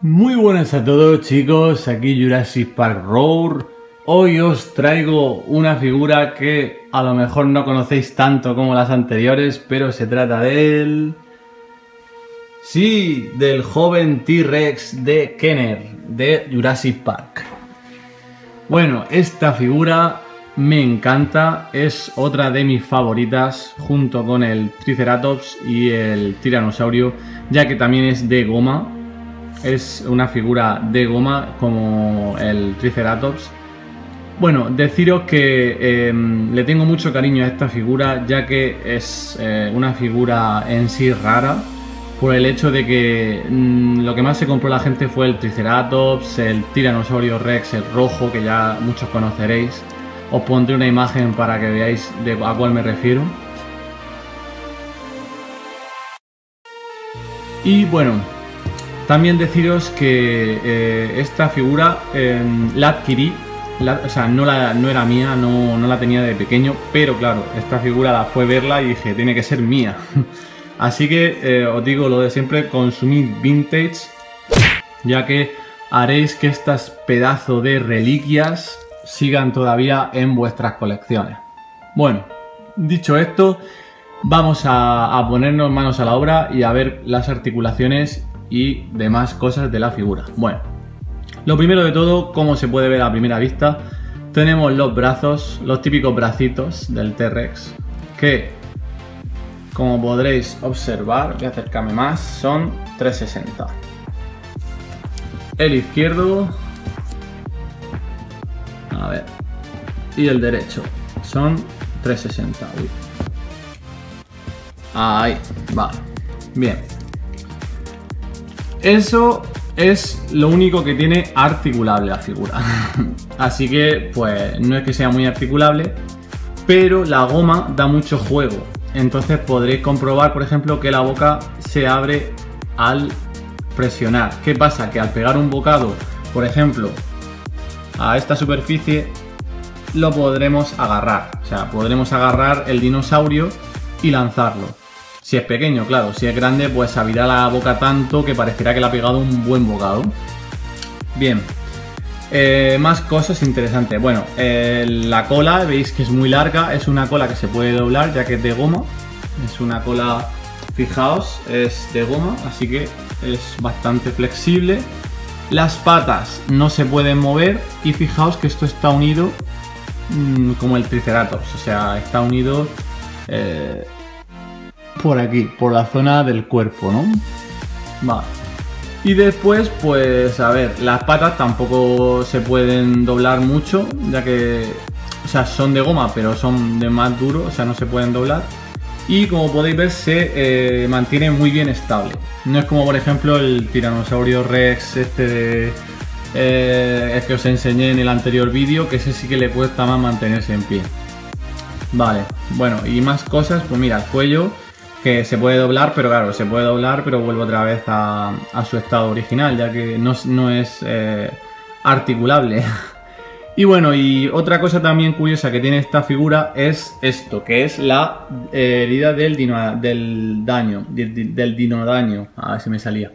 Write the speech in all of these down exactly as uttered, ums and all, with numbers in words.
Muy buenas a todos chicos, aquí Jurassic Park Roar. Hoy os traigo una figura que a lo mejor no conocéis tanto como las anteriores, pero se trata del... Sí, del joven T-Rex de Kenner, de Jurassic Park. Bueno, esta figura me encanta, es otra de mis favoritas junto con el Triceratops y el Tiranosaurio, ya que también es de goma. Es una figura de goma como el Triceratops. Bueno, deciros que eh, le tengo mucho cariño a esta figura, ya que es eh, una figura en sí rara, por el hecho de que mmm, lo que más se compró la gente fue el Triceratops, el Tiranosaurio Rex, el rojo, que ya muchos conoceréis. Os pondré una imagen para que veáis de a cuál me refiero. Y bueno, también deciros que eh, esta figura eh, la adquirí, la, o sea, no, la, no era mía, no, no la tenía de pequeño, pero claro, esta figura la fue verla y dije, tiene que ser mía. Así que eh, os digo lo de siempre, consumid vintage, ya que haréis que estas pedazos de reliquias sigan todavía en vuestras colecciones. Bueno, dicho esto, vamos a, a ponernos manos a la obra y a ver las articulaciones y demás cosas de la figura. Bueno, lo primero de todo, como se puede ver a primera vista, tenemos los brazos, los típicos bracitos del T-Rex, que como podréis observar, voy a acercarme más, son trescientos sesenta. El izquierdo, a ver, y el derecho son trescientos sesenta. Uy. Ahí, vale, bien. Eso es lo único que tiene articulable la figura. Así que, pues, no es que sea muy articulable, pero la goma da mucho juego. Entonces podréis comprobar, por ejemplo, que la boca se abre al presionar. ¿Qué pasa? Que al pegar un bocado, por ejemplo, a esta superficie, lo podremos agarrar. O sea, podremos agarrar el dinosaurio y lanzarlo. Si es pequeño, claro. Si es grande, pues abrirá la boca tanto que parecerá que le ha pegado un buen bocado. Bien. Eh, más cosas interesantes. Bueno, eh, la cola, veis que es muy larga. Es una cola que se puede doblar, ya que es de goma. Es una cola, fijaos, es de goma, así que es bastante flexible. Las patas no se pueden mover y fijaos que esto está unido mmm, como el Triceratops. O sea, está unido... Eh, por aquí, por la zona del cuerpo, ¿no? Vale. Y después, pues, a ver, las patas tampoco se pueden doblar mucho, ya que, o sea, son de goma, pero son de más duro, o sea, no se pueden doblar. Y como podéis ver, se eh, mantiene muy bien estable. No es como, por ejemplo, el Tiranosaurio Rex, este de... Eh, es que os enseñé en el anterior vídeo, que ese sí que le cuesta más mantenerse en pie. Vale, bueno, y más cosas, pues mira, el cuello, que se puede doblar, pero claro, se puede doblar, pero vuelve otra vez a, a su estado original, ya que no, no es eh, articulable. Y bueno, y otra cosa también curiosa que tiene esta figura es esto, que es la eh, herida del, dino, del daño, del, del dinodaño, a ver si me salía.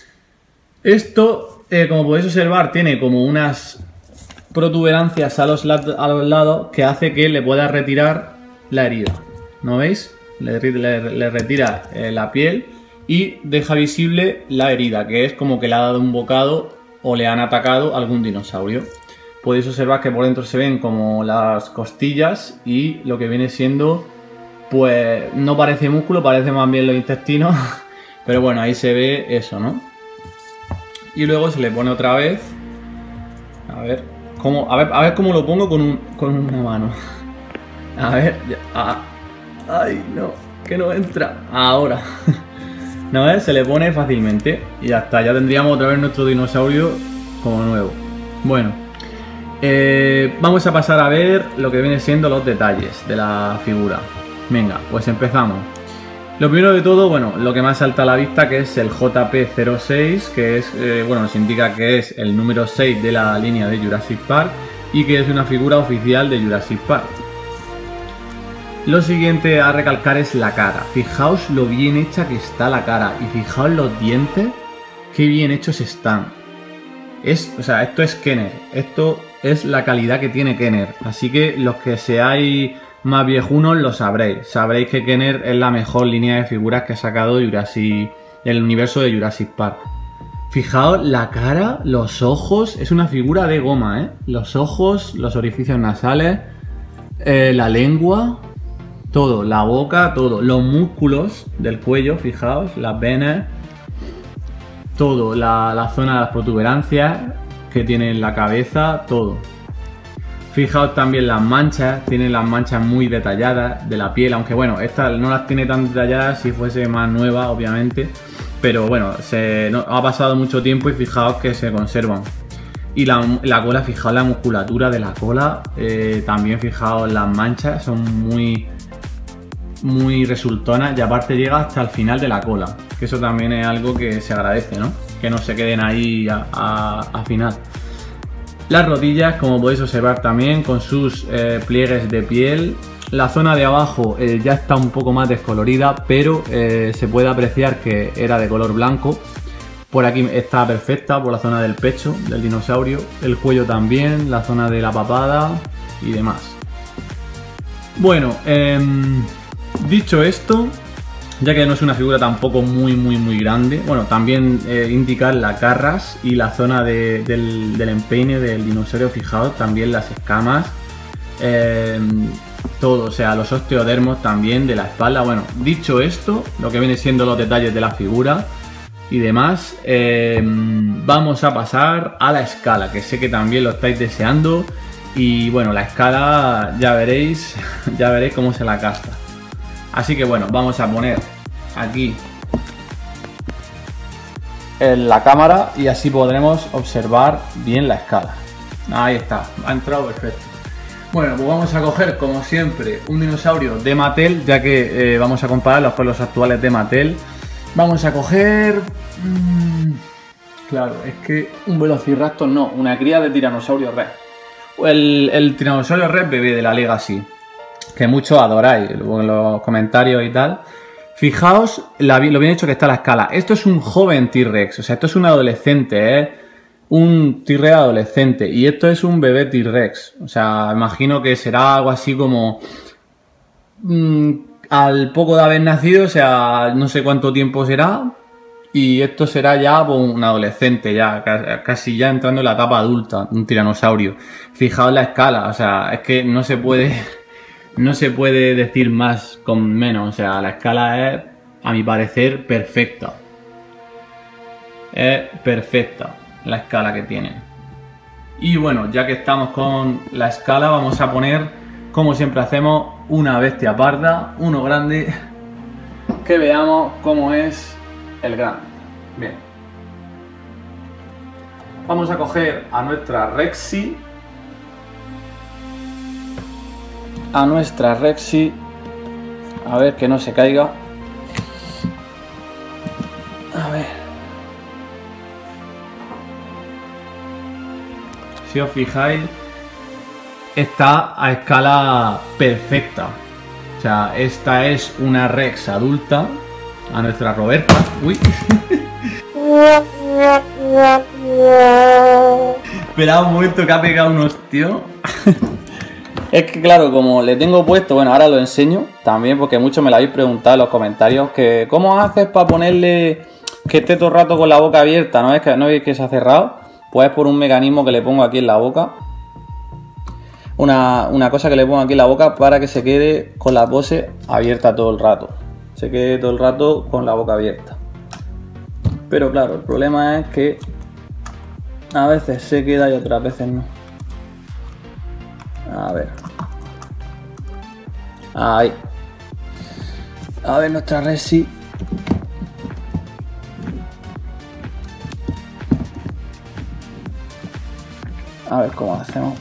Esto, eh, como podéis observar, tiene como unas protuberancias a los, a los lados que hace que le pueda retirar la herida, ¿no veis? Le, le, le retira eh, la piel y deja visible la herida, que es como que le ha dado un bocado o le han atacado algún dinosaurio. Podéis observar que por dentro se ven como las costillas y lo que viene siendo, pues no parece músculo, parece más bien los intestinos, pero bueno, ahí se ve eso, ¿no? Y luego se le pone otra vez, a ver cómo, a ver, a ver cómo lo pongo con, un, con una mano. A ver, ya, ah. Ay, no, que no entra. Ahora. ¿No ves? Se le pone fácilmente. Y ya está, ya tendríamos otra vez nuestro dinosaurio como nuevo. Bueno, eh, vamos a pasar a ver lo que viene siendo los detalles de la figura. Venga, pues empezamos. Lo primero de todo, bueno, lo que más salta a la vista, que es el J P cero seis, que es, eh, bueno, nos indica que es el número seis de la línea de Jurassic Park y que es una figura oficial de Jurassic Park. Lo siguiente a recalcar es la cara. Fijaos lo bien hecha que está la cara y fijaos los dientes, qué bien hechos están. Es, o sea, esto es Kenner. Esto es la calidad que tiene Kenner. Así que los que seáis más viejunos lo sabréis. Sabréis que Kenner es la mejor línea de figuras que ha sacado Jurassic, el universo de Jurassic Park. Fijaos la cara, los ojos. Es una figura de goma, ¿eh? Los ojos, los orificios nasales, eh, la lengua, todo, la boca, todo. Los músculos del cuello, fijaos, las venas. Todo, la, la zona de las protuberancias que tiene en la cabeza, todo. Fijaos también las manchas, tiene las manchas muy detalladas de la piel, aunque bueno, esta no las tiene tan detalladas si fuese más nueva, obviamente. Pero bueno, se, no, ha pasado mucho tiempo y fijaos que se conservan. Y la, la cola, fijaos la musculatura de la cola, eh, también fijaos las manchas, son muy... muy resultonas y aparte llega hasta el final de la cola, que eso también es algo que se agradece, ¿no? Que no se queden ahí a, a, a final. Las rodillas, como podéis observar también, con sus eh, pliegues de piel. La zona de abajo eh, ya está un poco más descolorida, pero eh, se puede apreciar que era de color blanco. Por aquí está perfecta, por la zona del pecho del dinosaurio, el cuello también, la zona de la papada y demás. Bueno, eh, dicho esto, ya que no es una figura tampoco muy muy muy grande, bueno, también eh, indicar las garras y la zona de, del, del empeine del dinosaurio, fijaos, también las escamas, eh, todo, o sea, los osteodermos también de la espalda. Bueno, dicho esto, lo que viene siendo los detalles de la figura y demás, eh, vamos a pasar a la escala, que sé que también lo estáis deseando. Y bueno, la escala ya veréis, ya veréis cómo se la gasta. Así que bueno, vamos a poner aquí en la cámara y así podremos observar bien la escala. Ahí está, ha entrado perfecto. Bueno, pues vamos a coger como siempre un dinosaurio de Mattel, ya que eh, vamos a compararlos con los actuales de Mattel. Vamos a coger... Mmm, claro, es que un Velociraptor no, una cría de Tiranosaurio Rex. El, el Tiranosaurio Rex bebé de la Legacy, que muchos adoráis en los comentarios y tal. Fijaos la, lo bien hecho que está la escala. Esto es un joven T-Rex, o sea, esto es un adolescente, ¿eh? Un T-Rex adolescente. Y esto es un bebé T-Rex. O sea, imagino que será algo así como... Mmm, al poco de haber nacido, o sea, no sé cuánto tiempo será. Y esto será ya pues, un adolescente, ya casi ya entrando en la etapa adulta, un tiranosaurio. Fijaos la escala, o sea, es que no se puede... No se puede decir más con menos, o sea, la escala es, a mi parecer, perfecta. Es perfecta la escala que tiene. Y bueno, ya que estamos con la escala, vamos a poner, como siempre hacemos, una bestia parda, uno grande, que veamos cómo es el grande. Bien. Vamos a coger a nuestra Rexy. A nuestra Rexy, a ver que no se caiga. A ver. Si os fijáis, está a escala perfecta. O sea, esta es una Rex adulta. A nuestra Roberta. Uy. Esperad un momento que ha pegado un hostio. Es que claro, como le tengo puesto, bueno, ahora lo enseño también porque muchos me lo habéis preguntado en los comentarios, que ¿cómo haces para ponerle que esté todo el rato con la boca abierta? ¿No veis que, no veis que se ha cerrado? Pues es por un mecanismo que le pongo aquí en la boca. Una, una cosa que le pongo aquí en la boca para que se quede con la pose abierta todo el rato. Se quede todo el rato con la boca abierta. Pero claro, el problema es que a veces se queda y otras veces no. A ver. Ahí. A ver nuestra Rexy. A ver cómo hacemos.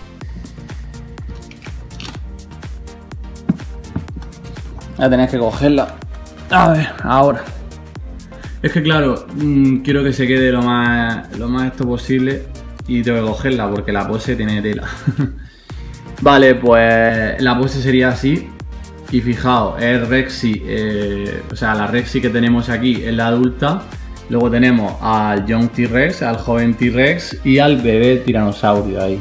Ya tenéis que cogerla. A ver, ahora. Es que claro, mmm, quiero que se quede lo más, lo más esto posible. Y tengo que cogerla porque la pose tiene tela. Vale, pues la pose sería así. Y fijaos, es Rexy, eh, o sea, la Rexy que tenemos aquí es la adulta. Luego tenemos al Young T-Rex, al joven T-Rex y al bebé tiranosaurio ahí.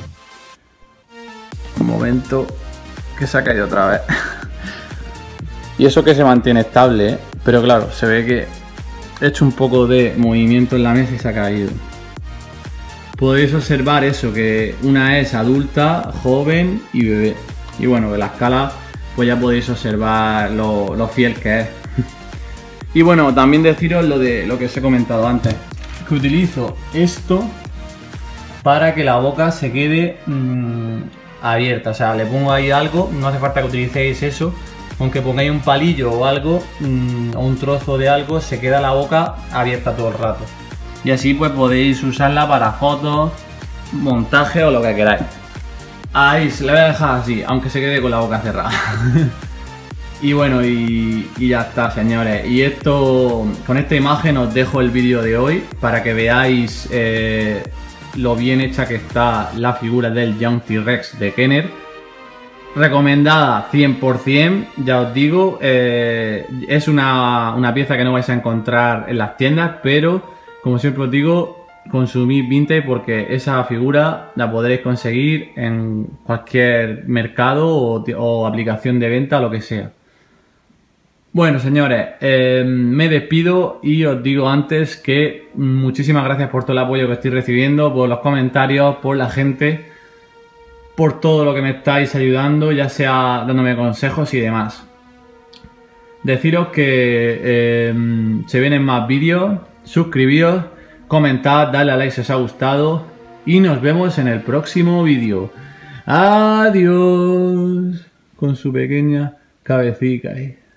Un momento que se ha caído otra vez. Y eso que se mantiene estable, ¿eh? Pero claro, se ve que he hecho un poco de movimiento en la mesa y se ha caído. Podéis observar eso, que una es adulta, joven y bebé. Y bueno, de la escala pues ya podéis observar lo, lo fiel que es. Y bueno, también deciros lo de lo que os he comentado antes, que utilizo esto para que la boca se quede mmm, abierta. O sea, le pongo ahí algo, no hace falta que utilicéis eso. Aunque pongáis un palillo o algo, mmm, o un trozo de algo, se queda la boca abierta todo el rato. Y así pues podéis usarla para fotos, montaje o lo que queráis. Ahí se la voy a dejar así, aunque se quede con la boca cerrada. Y bueno, y, y ya está, señores. Y esto, con esta imagen os dejo el vídeo de hoy para que veáis eh, lo bien hecha que está la figura del Young T-Rex de Kenner. Recomendada cien por cien, ya os digo. Eh, es una, una pieza que no vais a encontrar en las tiendas, pero como siempre os digo, consumid vintage porque esa figura la podréis conseguir en cualquier mercado o, o aplicación de venta, lo que sea. Bueno, señores, eh, me despido y os digo antes que muchísimas gracias por todo el apoyo que estoy recibiendo, por los comentarios, por la gente, por todo lo que me estáis ayudando, ya sea dándome consejos y demás. Deciros que eh, se vienen más vídeos, suscribíos, comentad, dale a like si os ha gustado y nos vemos en el próximo vídeo. Adiós, con su pequeña cabecita ahí.